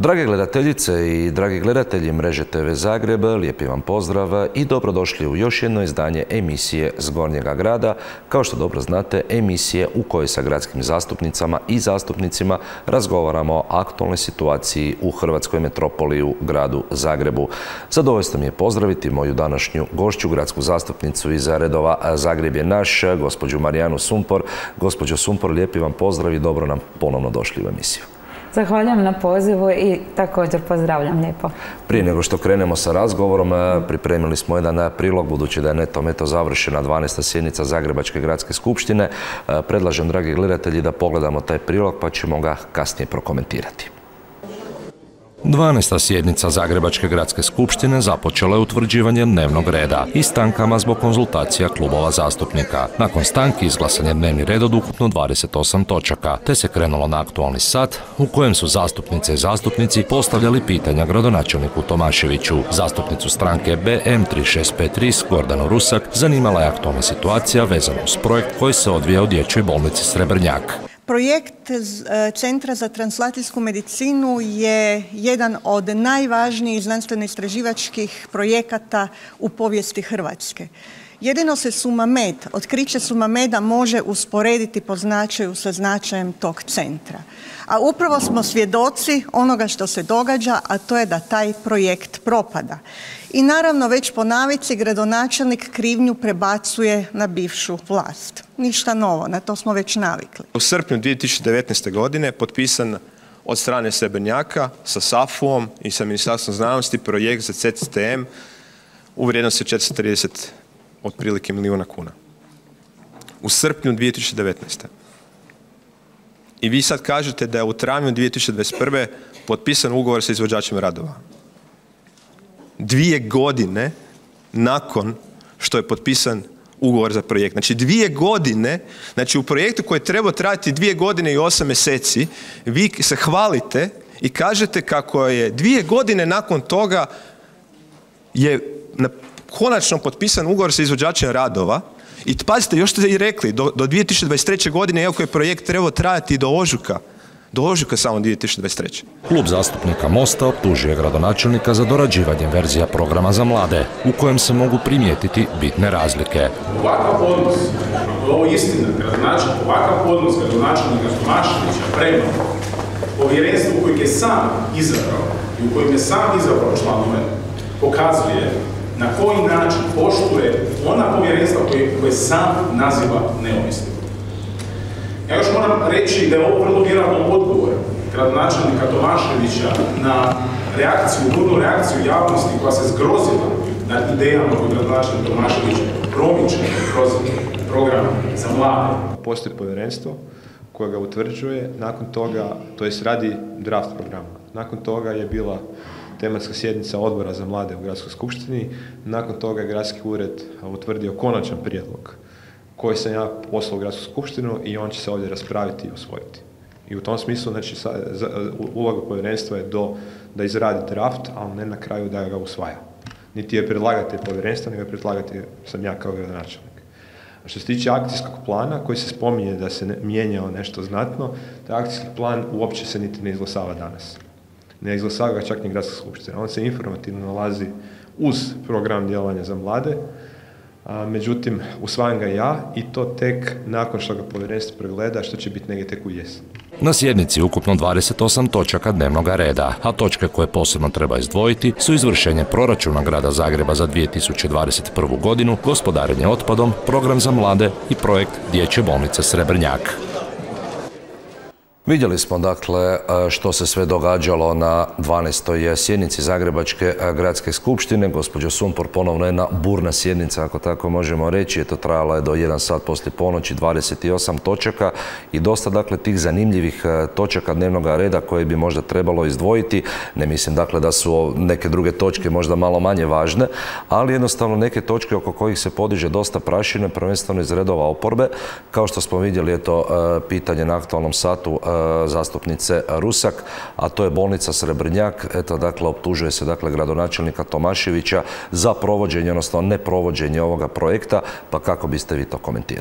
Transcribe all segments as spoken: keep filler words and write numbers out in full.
Drage gledateljice i dragi gledatelji mreže te ve Zagreb, lijepi vam pozdrav i dobrodošli u još jedno izdanje emisije S Gornjega grada. Kao što dobro znate, emisije u kojoj sa gradskim zastupnicama i zastupnicima razgovaramo o aktualnoj situaciji u hrvatskoj metropoli u gradu Zagrebu. Zadovoljstvo mi je pozdraviti moju današnju gošću, gradsku zastupnicu iz redova Zagreb je naš, gospođu Marijanu Sumpor. Gospođo Sumpor, lijepi vam pozdrav i dobro nam ponovno došli u emisiju. Zahvaljujem na pozivu i također pozdravljam lijepo. Prije nego što krenemo sa razgovorom, pripremili smo jedan prilog, budući da je netom eto završena dvanaesta sjednica Zagrebačke gradske skupštine. Predlažem, dragi gledatelji, da pogledamo taj prilog pa ćemo ga kasnije prokomentirati. dvanaesta sjednica Zagrebačke gradske skupštine započela je utvrđivanjem dnevnog reda i stankama zbog konzultacija klubova zastupnika. Nakon stanki izglasan je dnevni red od ukupno dvadeset osam točaka, te se krenulo na aktualni sat u kojem su zastupnice i zastupnici postavljali pitanja gradonačelniku Tomaševiću. Zastupnicu stranke be em tri šest pet tri Gordanu Rusak zanimala je aktualna situacija vezana uz projekt koji se odvija u dječjoj bolnici Srebrnjak. Projekt Centra za translacijsku medicinu je jedan od najvažnijih znanstveno-istraživačkih projekata u povijesti Hrvatske. Jedino se Sumamed, otkriće Sumameda može usporediti po značaju sa značajem tog centra. A upravo smo svjedoci onoga što se događa, a to je da taj projekt propada. I naravno, već po navici gradonačelnik krivnju prebacuje na bivšu vlast. Ništa novo, na to smo već navikli. U srpnju dvije tisuće devetnaeste. godine potpisan od strane Srebrnjaka sa SAFU-om i sa Ministarstvom znanosti projekt za ce ce te em u vrijednosti četiristo trideset otprilike milijuna kuna. U srpnju dvije tisuće devetnaeste. I vi sad kažete da je u travnju dvije tisuće dvadeset prve. potpisan ugovor sa izvođačem radova. Dvije godine nakon što je potpisan ugovor za projekt. Znači dvije godine, znači u projektu koji je trebao trajati dvije godine i osam mjeseci, vi se hvalite i kažete kako je dvije godine nakon toga je na konačno potpisan ugovor sa izvođačem radova. I pazite, još ste i rekli, do, do dvije tisuće dvadeset treće. godine, iako je projekt trebao trajati do ožujka, do ožujka samo dvije tisuće dvadeset treće. Klub zastupnika Mosta optužuje gradonačelnika za dorađivanje verzija programa za mlade, u kojem se mogu primijetiti bitne razlike. Ovakav odnos, ovo je istina, gradonačelnik, ovakav odnos gradonačelnika Tomaševića prema povjerenstvu kojeg je sam izabrao i u kojem je sam izabrao članove, pokazuje na koji način poštuje ona povjerenstva koje, koje sam naziva neovisnim. Ja još moram reći da je ovo vrlo vjerojatno odgovor gradonačelnika Tomaševića na reakciju, burnu reakciju javnosti koja se zgrozila nad idejama koje gradonačelnik Tomašević promiče kroz program za mlade. Postoji povjerenstvo koje ga utvrđuje, nakon toga, to jest radi draft programa. Nakon toga je bila tematska sjednica odbora za mlade u Gradskoj skupštini. Nakon toga je Gradski ured utvrdio konačan prijedlog koji sam ja poslao u Gradsku skupštinu i on će se ovdje raspraviti i usvojiti. I u tom smislu, znači, uloga povjerenstva je do, da izradi draft, ali ne na kraju da ga usvaja. Niti je predlagatelj povjerenstva, nego je predlagatelj sam ja kao gradonačelnik. A što se tiče akcijskog plana, koji se spominje da se ne, mijenjao nešto znatno, taj akcijski plan uopće se niti ne izglasava danas. Ne izglasava ga čak ni Gradska skupština. On se informativno nalazi uz program djelovanja za mlade, a, međutim, usvajam ga ja i to tek nakon što ga povjerenstvo pregleda, što će biti negdje tek u jesen. Na sjednici ukupno dvadeset osam točaka dnevnog reda, a točke koje posebno treba izdvojiti su izvršenje proračuna grada Zagreba za dvije tisuće dvadeset prvu. godinu, gospodarenje otpadom, program za mlade i projekt dječje bolnice Srebrnjak. Vidjeli smo dakle što se sve događalo na dvanaestoj sjednici Zagrebačke gradske skupštine. Gospođo Sumpor, ponovno jedna burna sjednica, ako tako možemo reći. Eto, trajala je do jedan sat poslije ponoći, dvadeset osam točaka i dosta dakle tih zanimljivih točaka dnevnog reda koje bi možda trebalo izdvojiti. Ne mislim dakle da su neke druge točke možda malo manje važne, ali jednostavno neke točke oko kojih se podiže dosta prašine, prvenstveno iz redova oporbe. Kao što smo vidjeli, eto, pitanje na aktualnom satu zastupnice Rusak, a to je bolnica Srebrnjak. Eto, dakle, optužuje se dakle gradonačelnika Tomaševića za provođenje, odnosno neprovođenje ovoga projekta, pa kako biste vi to komentirali?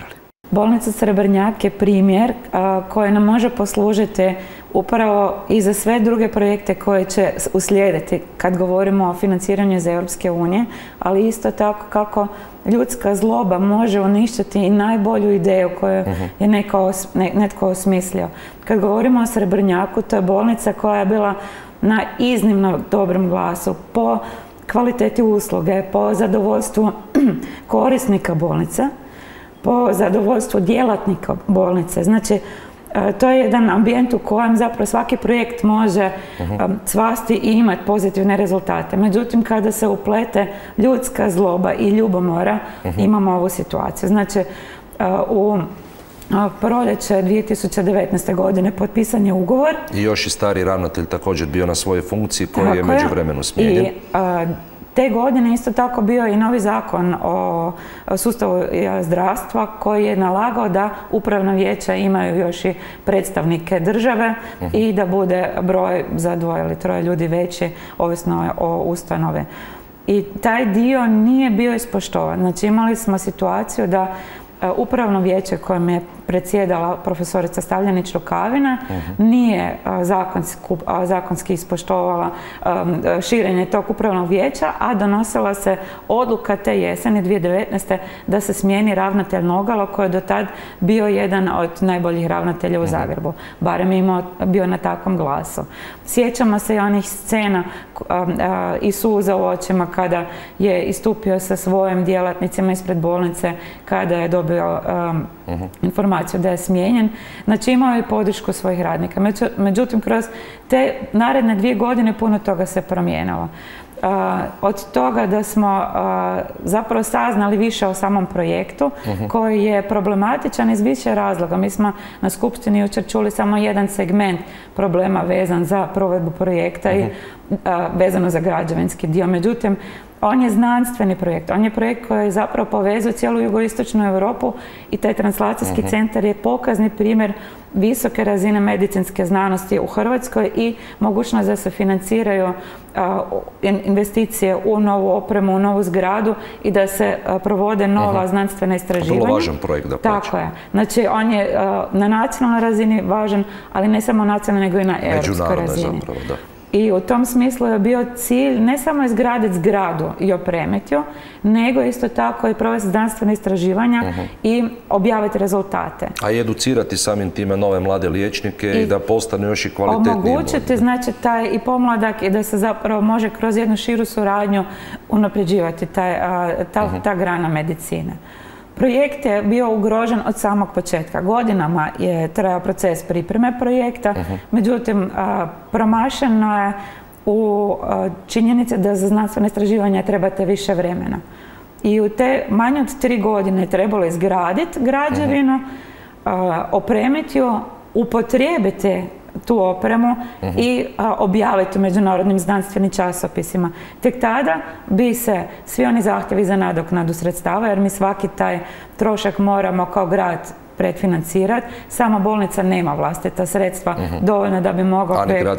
Bolnica Srebrnjak je primjer koji nam može poslužiti upravo i za sve druge projekte koje će uslijediti kad govorimo o financiranju iz Europske unije, ali isto tako kako ljudska zloba može uništiti i najbolju ideju koju je neko, netko osmislio. Kad govorimo o Srebrnjaku, to je bolnica koja je bila na iznimno dobrom glasu po kvaliteti usluge, po zadovoljstvu korisnika bolnice, po zadovoljstvu djelatnika bolnice. Znači, to je jedan ambijent u kojem zapravo svaki projekt može cvasti i imati pozitivne rezultate. Međutim, kada se uplete ljudska zloba i ljubomora, imamo ovu situaciju. Znači, u proljeće dvije tisuće devetnaeste. godine potpisan je ugovor. I još i stari ravnatelj također bio na svojoj funkciji koji je međuvremenu smijenjen. I te godine isto tako bio i novi zakon o sustavu zdravstva koji je nalagao da upravna vijeća imaju još i predstavnike države i da bude broj za dvoje ili troje ljudi veći, ovisno o ustanove. I taj dio nije bio ispoštovan. Znači, imali smo situaciju da upravno vijeće kojem je predsjedala profesorica Stavljenić-Rukavina nije zakonski ispoštovala širenje tog upravnog vijeća, a donosila se odluka te jeseni dvije tisuće devetnaeste. da se smijeni ravnatelj Nogalo koji je do tad bio jedan od najboljih ravnatelja u Zagrebu. Barem je imao, bio na takvom glasu. Sjećamo se i onih scena i suza u očima kada je istupio sa svojim djelatnicima ispred bolnice, kada je dobio informaciju da je smijenjen. Znači, imao je podršku svojih radnika. Međutim, kroz te naredne dvije godine puno toga se promijenilo. Od toga da smo zapravo saznali više o samom projektu koji je problematičan iz više razloga. Mi smo na skupštini jučer čuli samo jedan segment problema vezan za provedbu projekta i vezano za građevinski dio. Međutim, on je znanstveni projekt. On je projekt koji zapravo povezuje cijelu jugoistočnu Europu i taj translacijski centar je pokazni primjer visoke razine medicinske znanosti u Hrvatskoj i mogućnost da se financiraju investicije u novu opremu, u novu zgradu i da se provode nova znanstvena istraživanja. Vrlo važan projekt da počne. Tako je. Znači, on je na nacionalnoj razini važan, ali ne samo nacionalnoj, nego i na europskoj razini. Zapravo, da. I u tom smislu je bio cilj ne samo izgraditi zgradu i opremiti ju, nego isto tako i provesti znanstvene istraživanja i objaviti rezultate. A i educirati samim time nove mlade liječnike i da postanu još i kvalitetniji. Omogućiti, znači, taj i pomladak i da se zapravo može kroz jednu širu suradnju unapređivati ta grana medicine. Projekt je bio ugrožen od samog početka. Godinama je trajao proces pripreme projekta, međutim, promašeno je u činjenici da za znanstvene istraživanja trebate više vremena. I u te manje od tri godine trebalo izgraditi građevinu, opremiti ju, upotrijebiti tu opremu i objaviti u međunarodnim znanstvenim časopisima. Tek tada bi se svi oni zahtjevi za nadoknadu sredstava, jer mi svaki taj trošak moramo kao grad predfinancirati. Sama bolnica nema vlastita sredstva dovoljno da bi mogao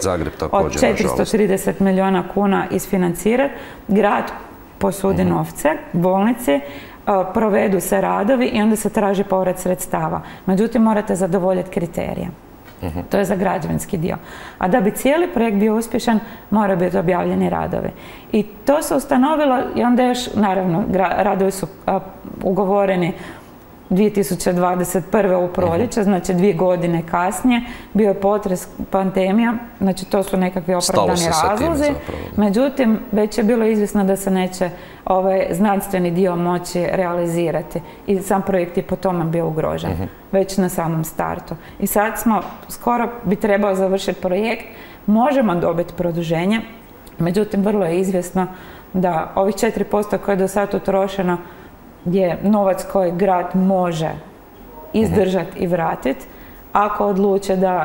od četiristo trideset milijuna kuna isfinancirati. Grad posudi novce bolnici, provedu se radovi i onda se traži povrat sredstava. Međutim, morate zadovoljiti kriterije. To je za građevinski dio. A da bi cijeli projekt bio uspješan, mora biti objavljeni radovi. I to se ustanovilo i onda još, naravno, radovi su ugovoreni dvije tisuće dvadeset prve u proljeće, znači dvije godine kasnije. Bio je potres, pandemija, znači to su nekakvi opravdani razlozi. Međutim, već je bilo izvjesno da se neće ovaj znanstveni dio moći realizirati. I sam projekt je po tome bio ugrožen, već na samom startu. I sad smo, skoro bi trebao završiti projekt, možemo dobiti produženje, međutim, vrlo je izvjesno da ovih četiri posto koje je do sad utrošeno je novac koji grad može izdržati i vratiti, ako odluče da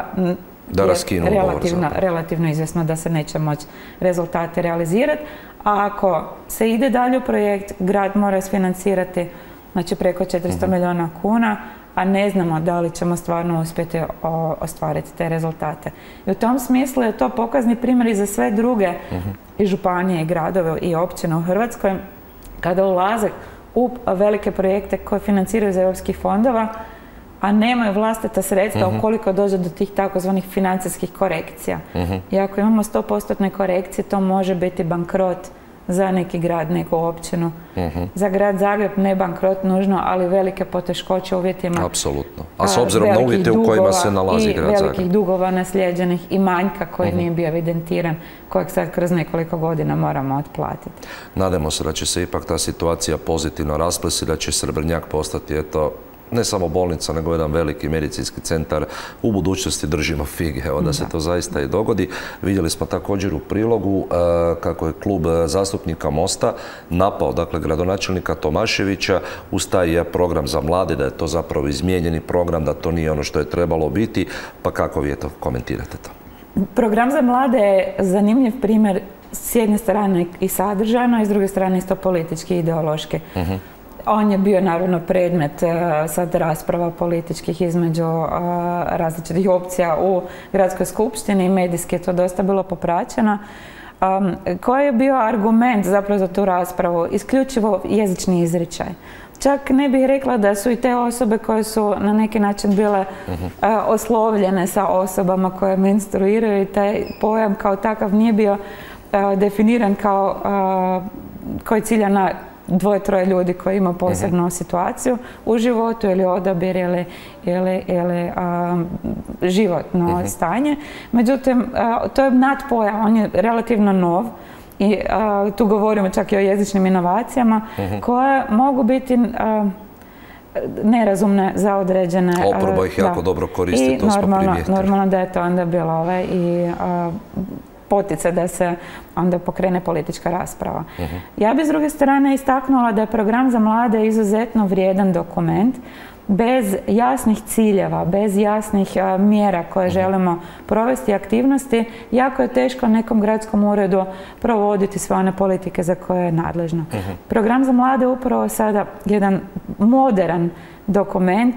je relativno izvjesno da se neće moći rezultate realizirati. A ako se ide dalje u projekt, grad mora isfinancirati, znači, preko četiristo milijuna kuna, a ne znamo da li ćemo stvarno uspjeti ostvariti te rezultate. I u tom smislu je to pokazni primjer i za sve druge i županije, i gradove, i općine u Hrvatskoj, kada ulaze u velike projekte koje financiraju iz europskih fondova, a nemaju vlastita sredstva ukoliko dođe do tih takozvanih financijskih korekcija. I ako imamo sto posto korekcije, to može biti bankrot za neki grad, neku općinu. Za grad Zagreb ne bankrot nužno, ali velike poteškoće u uvjetima. Apsolutno. A s obzirom na uvjete u kojima se nalazi grad Zagreb. I velikih dugova naslijeđenih i manjka koji nije bio evidentiran, kojeg sad kroz nekoliko godina moramo otplatiti. Nadamo se da će se ipak ta situacija pozitivno rasplesti, da će Srebrnjak postati, eto, ne samo bolnica, nego jedan veliki medicinski centar. U budućnosti držimo fige, evo da se to zaista i dogodi. Vidjeli smo također u prilogu kako je klub zastupnika Mosta napao, dakle, gradonačelnika Tomaševića uz taj program za mlade, da je to zapravo izmijenjeni program, da to nije ono što je trebalo biti. Pa kako vi to komentirate to? Program za mlade je zanimljiv primjer s jedne strane i sadržajno, i s druge strane isto politički i ideološki. On je bio naravno predmet sad rasprava političkih između različitih opcija u gradskoj skupštini i medijski je to dosta bilo popraćeno. Koji je bio argument zapravo za tu raspravu? Isključivo jezični izričaj. Čak ne bih rekla da su i te osobe koje su na neki način bile oslovljene sa osobama koje menstruiraju i taj pojam kao takav nije bio definiran kao koji cilja na dvoje, troje ljudi koji imaju posebnu situaciju u životu ili odabir ili, ili, ili a, životno stanje. Međutim, a, to je nadpojam, on je relativno nov i a, tu govorimo čak i o jezičnim inovacijama koje mogu biti a, nerazumne za određene... Oporba ih jako dobro koristi, to smo primijetili. Normalno da je to onda bilo ove i a, potice da se onda pokrene politička rasprava. Ja bi s druge strane istaknula da je program za mlade izuzetno vrijedan dokument bez jasnih ciljeva, bez jasnih mjera koje želimo provesti aktivnosti. Jako je teško nekom gradskom uredu provoditi sve one politike za koje je nadležno. Program za mlade je upravo sada jedan modern dokument,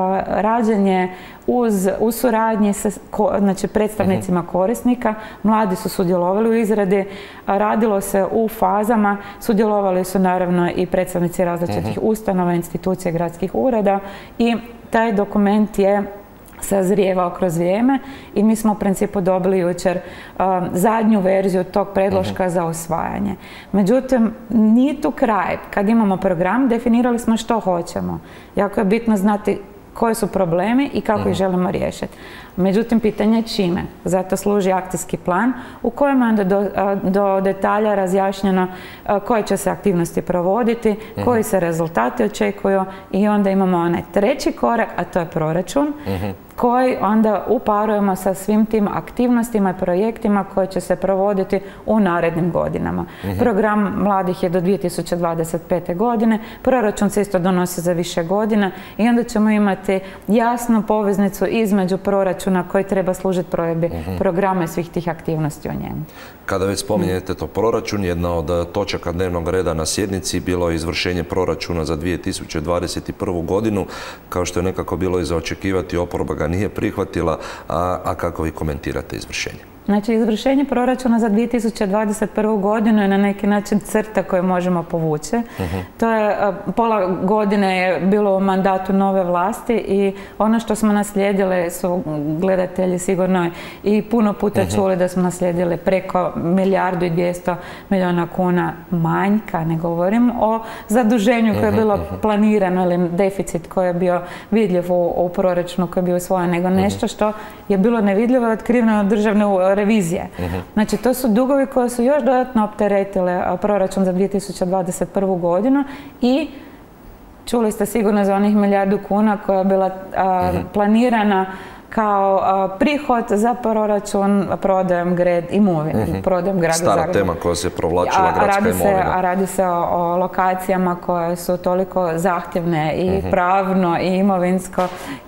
rađen je uz, u suradnji sa znači, predstavnicima korisnika. Mladi su sudjelovali u izradi, radilo se u fazama, sudjelovali su naravno i predstavnici različitih ustanova, institucija, gradskih ureda i taj dokument je sazrijevao kroz vrijeme i mi smo u principu dobili jučer um, zadnju verziju tog predloška za usvajanje. Međutim, nije tu kraj. Kad imamo program, definirali smo što hoćemo. Jako je bitno znati koji su problemi i kako ih želimo riješiti. Međutim, pitanje je čime. Zato služi akcijski plan u kojem je onda do, do detalja razjašnjeno koje će se aktivnosti provoditi, koji se rezultati očekuju i onda imamo onaj treći korak, a to je proračun, koji onda uparujemo sa svim tim aktivnostima i projektima koje će se provoditi u narednim godinama. Program mladih je do dvije tisuće dvadeset pete. godine, proračun se isto donosi za više godina i onda ćemo imati jasnu poveznicu između proračuna koji treba služiti provedbi programa i svih tih aktivnosti o njemu. Kada već spominjete to proračun, jedna od točaka dnevnog reda na sjednici bilo je izvršenje proračuna za dvije tisuće dvadeset prvu. godinu. Kao što je nekako bilo i za očekivati, oporba ga nije prihvatila, a, a kako vi komentirate izvršenje? Znači, izvršenje proračuna za dvije tisuće dvadeset prvu. godinu je na neki način crta koju možemo povući. To je, pola godine je bilo u mandatu nove vlasti i ono što smo naslijedili su gledatelji sigurno i puno puta čuli da smo naslijedili preko milijardu i dvjesto milijuna kuna manjka. Ne govorim o zaduženju koje je bilo planirano ili deficit koji je bio vidljiv u, u proračunu koji je bio usvojen, nego nešto što je bilo nevidljivo i otkriveno od državne revizije. Znači, to su dugovi koji su još dodatno opteretile proračun za dvije tisuće dvadeset prvu. godinu i čuli ste sigurno za onih milijardu kuna koja je bila a, planirana kao a, prihod za proračun prodajom gred imovine, mm-hmm. prodajom gradu Stara Zagrebu. tema koja se provlačila, a, gradska radi se, imovina. A radi se o, o lokacijama koje su toliko zahtjevne i mm-hmm. pravno i imovinsko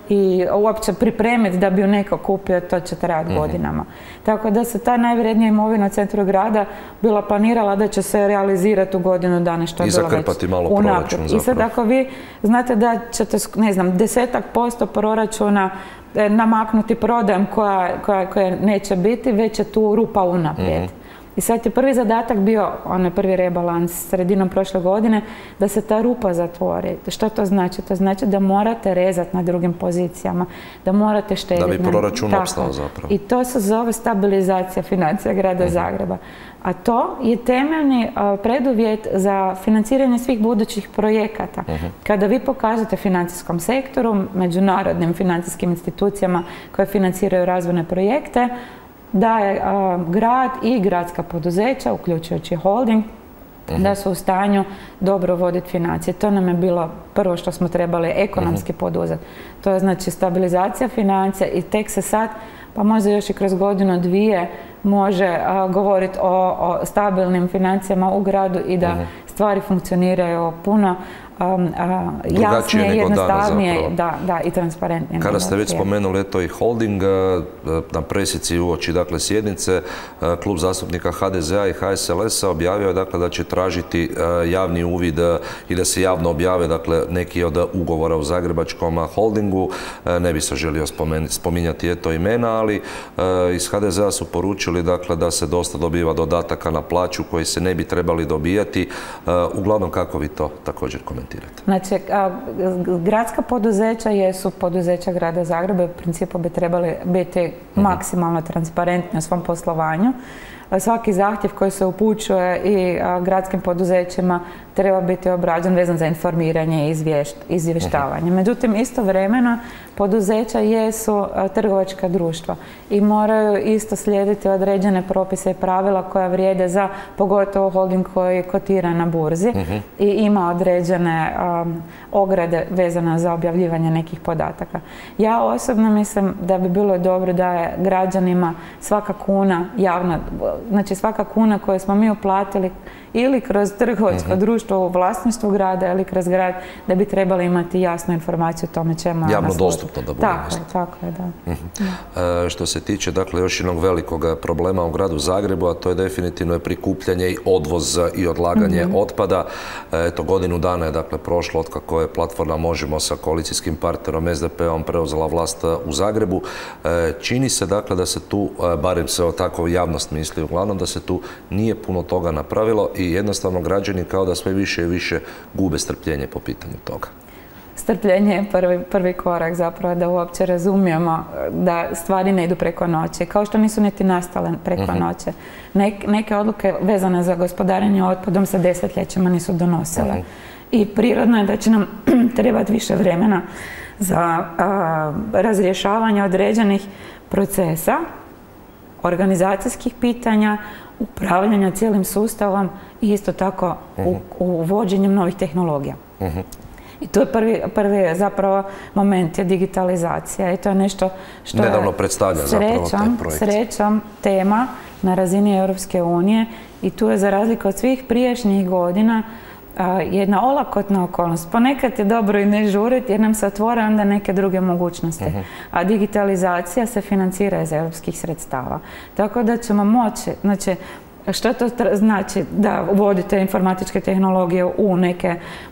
i uopće pripremiti da bi ju neko kupio, to će trajati mm-hmm. godinama. Tako da se ta najvrednija imovina u centru grada bila planirala da će se realizirati u godinu dana, što je I bilo već zakrpati malo proračun I sad ako vi znate da ćete, ne znam, desetak posto proračuna namaknuti prodajem koja, koja, koja neće biti, već je tu rupa unaprijed. Mm-hmm. I sad je prvi zadatak bio, onaj prvi rebalans sredinom prošle godine, da se ta rupa zatvori. Što to znači? To znači da morate rezati na drugim pozicijama, da morate štediti. Da bi proračun opstao zapravo. I to se zove stabilizacija financija grada Zagreba. A to je temeljni preduvjet za financiranje svih budućih projekata. Kada vi pokažete financijskom sektoru, međunarodnim financijskim institucijama koje financiraju razvojne projekte, da je grad i gradska poduzeća, uključujući holding, da su u stanju dobro voditi financije. To nam je bilo prvo što smo trebali ekonomski poduzeti. To je znači stabilizacija financija i tek se sad, pa možda još i kroz godinu dvije, može govoriti o stabilnim financijama u gradu i da stvari funkcioniraju puno jasnije, jednostavnije da, i transparentnije. Kada ste već spomenuli eto i holding, na presici uoči dakle sjednice, klub zastupnika ha de ze a i ha es el es a objavio je dakle da će tražiti javni uvid i da se javno objave dakle neki od ugovora u zagrebačkom holdingu. Ne bi se želio spominjati eto imena, ali iz ha de ze a su poručili dakle da se dosta dobiva dodataka na plaću koji se ne bi trebali dobijati. Uglavnom, kako vi to također komentirate? Znači, gradska poduzeća jesu poduzeća grada Zagreba i u principu bi trebali biti maksimalno transparentni u svom poslovanju. Svaki zahtjev koji se upućuje i gradskim poduzećima treba biti obrađen vezan za informiranje i izvještavanje. Međutim, istovremeno poduzeća jesu trgovačka društva i moraju isto slijediti određene propise i pravila koja vrijede za pogotovo holding koji je kotiran na burzi i ima određene ograde vezane za objavljivanje nekih podataka. Ja osobno mislim da bi bilo dobro da je građanima svaka kuna javna, znači svaka kuna koju smo mi uplatili ili kroz trgovačko društvo u vlasništvu grada ili kroz grad, da bi trebali imati jasnu informaciju o tome čemu ona služi. Javno dostupno da bude. Tako je, tako je, da. Što se tiče, dakle, još jednog velikog problema u gradu Zagrebu, a to je definitivno prikupljanje i odvoz i odlaganje otpada. Eto, godinu dana je, dakle, prošlo od kako je platforma Možemo sa koalicijskim partnerom es de pe om preuzela vlast u Zagrebu. Čini se, dakle, da se tu, barem se tako javnost misli, uglavnom da se tu nije puno toga napravilo i jednostavno građani kao da sve više i više gube strpljenje po pitanju toga. Strpljenje je prvi, prvi korak zapravo da uopće razumijemo da stvari ne idu preko noći, kao što nisu niti nastale preko noće. Nek, neke odluke vezane za gospodarenje otpadom se desetljećima nisu donosile. I prirodno je da će nam trebati više vremena za a, razrješavanje određenih procesa, organizacijskih pitanja, upravljanja cijelim sustavom i isto tako u, uvođenjem novih tehnologija. I to je prvi, prvi zapravo moment je digitalizacija i to je nešto što nedavno predstavlja zapravo taj projekt. Srećom tema na razini Europske unije i tu je za razliku od svih prijašnjih godina jedna olakotna okolnost. Ponekad je dobro i ne žuriti jer nam se otvore onda neke druge mogućnosti. A digitalizacija se financira iz europskih sredstava. Tako da ćemo moći, znači, što to znači da uvodite informatičke tehnologije u neke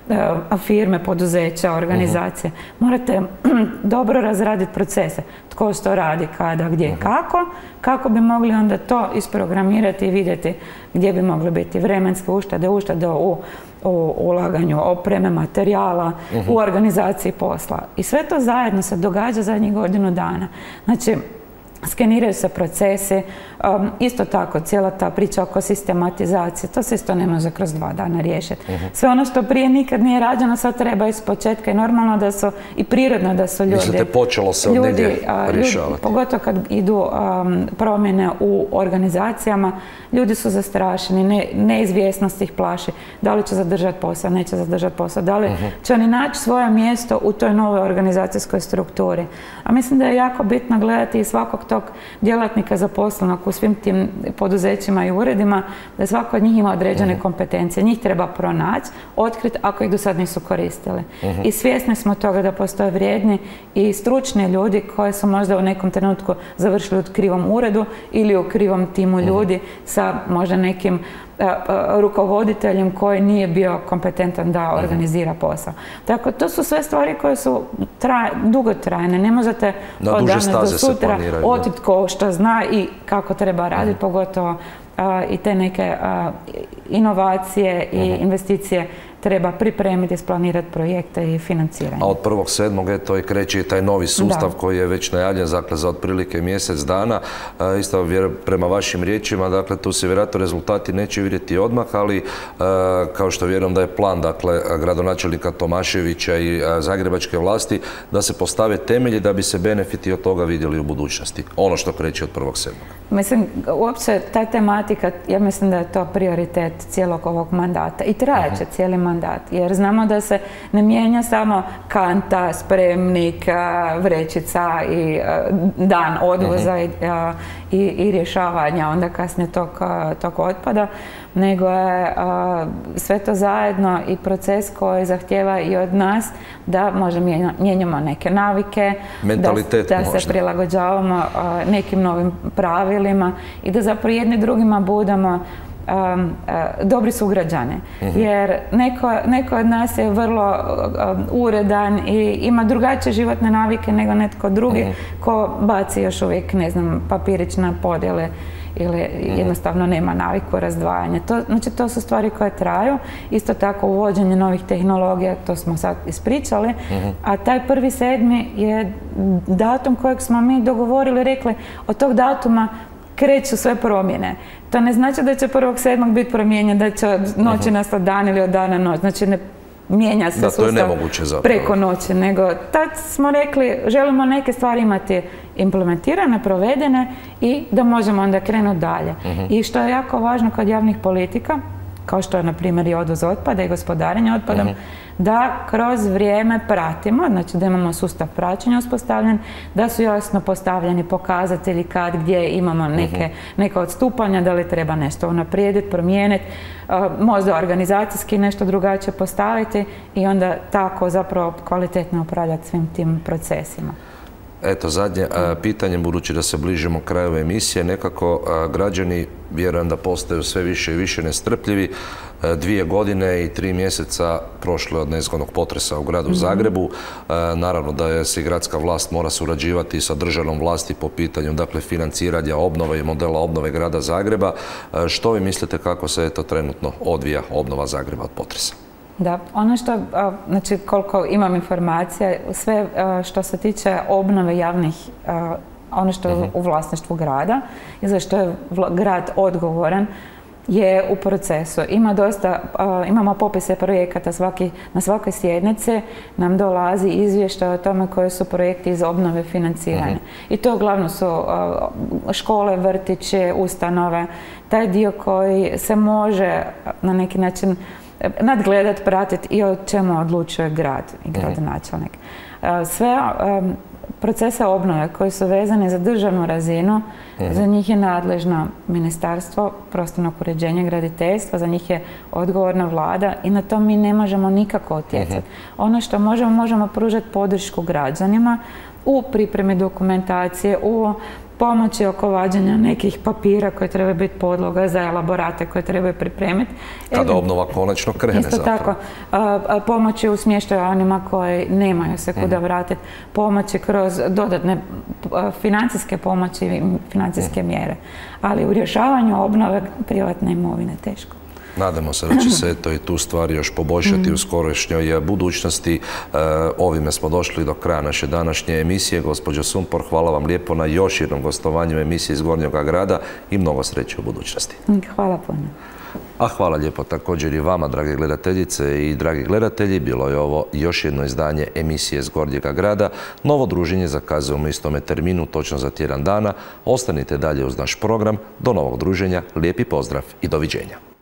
firme, poduzeća, organizacije? Morate dobro razraditi procese. Tko što radi, kada, gdje, kako, kako bi mogli onda to isprogramirati i vidjeti gdje bi mogli biti vremenske uštede, uštede u u ulaganju opreme, materijala, u organizaciji posla. I sve to zajedno se događa zadnjih godinu dana. Znači, skeniraju se procesi, um, isto tako cijela ta priča oko sistematizacije, to se isto ne može kroz dva dana riješiti. Sve ono što prije nikad nije rađeno, sad treba iz početka i normalno da su, i prirodno da su ljudi... Mislite, počelo se od negdje rješavati? Pogotovo kad idu um, promjene u organizacijama, ljudi su zastrašeni, ne, neizvjesnost ih plaši. Da li će zadržati posao, neće zadržati posao, da li će oni naći svoje mjesto u toj novoj organizacijskoj strukturi. A mislim da je jako bitno gledati i svakog tog djelatnika zaposlenog u svim tim poduzećima i uredima, da svako od njih ima određene kompetencije. Njih treba pronaći, otkriti ako ih do sad nisu koristili. I svjesni smo toga da postoje vrijedni i stručni ljudi koji su možda u nekom trenutku završili u krivom uredu ili u krivom timu ljudi sa možda nekim rukovoditeljem koji nije bio kompetentan da organizira posao. Tako, to su sve stvari koje su traj, dugotrajne. Ne možete od danas do sutra otkriti ko što zna i kako treba raditi, pogotovo i te neke inovacije i investicije treba pripremiti, splanirati projekte i financiranje. A od prvog sedmog eto i kreće i taj novi sustav koji je već najavljen, dakle, za otprilike mjesec dana. Isto prema vašim riječima, dakle, tu se vjerojatno rezultati neće vidjeti odmah, ali kao što vjerujem da je plan, dakle, gradonačelnika Tomaševića i zagrebačke vlasti da se postave temelji da bi se benefiti od toga vidjeli u budućnosti. Ono što kreće od prvog sedmog. Mislim, uopće ta tematika, ja mislim da je to prioritet cijelog ovog mandata i trajaće cijeli mandat. Jer znamo da se ne mijenja samo kanta, spremnik, vrećica i dan odvoza i, i, i rješavanja onda kasnije tog, tog otpada, nego je sve to zajedno i proces koji zahtjeva i od nas da možda mijenjamo neke navike, mentalitet da, da se prilagođavamo nekim novim pravilima i da zapravo jedni drugima budemo Um, uh, dobri sugrađani. Uh-huh. Jer neko, neko od nas je vrlo um, uredan i ima drugačije životne navike nego netko drugi uh-huh. ko baci još uvijek, ne znam, papirić na podjele ili uh-huh. jednostavno nema naviku razdvajanja. To, znači, to su stvari koje traju. Isto tako uvođenje novih tehnologija, to smo sad ispričali, uh-huh. a taj prvi sedmi je datum kojeg smo mi dogovorili, rekli od tog datuma kreću sve promjene. To ne znači da će prvog sedmog biti promijenjen, da će od noći nastati dan ili od dana noć. Znači ne mijenja se sustav preko noći, nego tad smo rekli želimo neke stvari imati implementirane, provedene i da možemo onda krenuti dalje. I što je jako važno kod javnih politika, kao što je na primjer i odvoz otpada i gospodarenje otpadom, da kroz vrijeme pratimo, znači da imamo sustav praćenja uspostavljen, da su jasno postavljeni pokazatelji kad, gdje imamo neke, neka odstupanja, da li treba nešto unaprijediti, promijeniti, možda organizacijski nešto drugačije postaviti i onda tako zapravo kvalitetno upravljati svim tim procesima. Eto, zadnje pitanje, budući da se bližimo kraju emisije, nekako građani, vjerujem da postaju sve više i više nestrpljivi. Dvije godine i tri mjeseca prošle od nezgodnog potresa u gradu Zagrebu. Naravno da je se gradska vlast mora surađivati sa državnom vlasti po pitanju, dakle, financiranja obnove i modela obnove grada Zagreba. Što vi mislite kako se eto trenutno odvija obnova Zagreba od potresa? Da, ono što, znači koliko imam informacija, sve što se tiče obnove javnih, ono što je u vlasništvu grada i za što je grad odgovoran, je u procesu. Ima dosta, imamo popise projekata svaki, na svakoj sjednici nam dolazi izvještaj o tome koji su projekti iz obnove financirane. I to uglavnom su škole, vrtiće, ustanove, taj dio koji se može na neki način nadgledati, pratiti i o čemu odlučuje grad i gradonačelnik. Sve procese obnove koji su vezani za državnu razinu, za njih je nadležno Ministarstvo prostornog uređenja i graditeljstva, za njih je odgovorna vlada i na to mi ne možemo nikako utjecati. Ono što možemo, možemo pružati podršku građanima u pripremi dokumentacije, u pomoći oko vađenja nekih papira koje trebaju biti podloga za elaborate koje trebaju pripremiti. Kada obnova konačno krene isto zapravo. Tako, pomoći u smještaju onima koji nemaju se kuda vratiti, pomoći kroz dodatne financijske pomoći i financijske mjere. Ali u rješavanju obnove privatne imovine teško. Nadamo se da će se eto i tu stvari još poboljšati u skorošnjoj budućnosti. Ovime smo došli do kraja naše današnje emisije. Gospođo Sumpor, hvala vam lijepo na još jednom gostovanju emisije iz Gornjega grada i mnogo sreće u budućnosti. Hvala puno. A hvala lijepo također i vama, drage gledateljice i dragi gledatelji. Bilo je ovo još jedno izdanje emisije iz Gornjega grada. Novo druženje zakazujemo u istome terminu, točno za tjedan dana. Ostanite dalje uz naš program. Do novog druženja, lijepi pozdrav i doviđenja.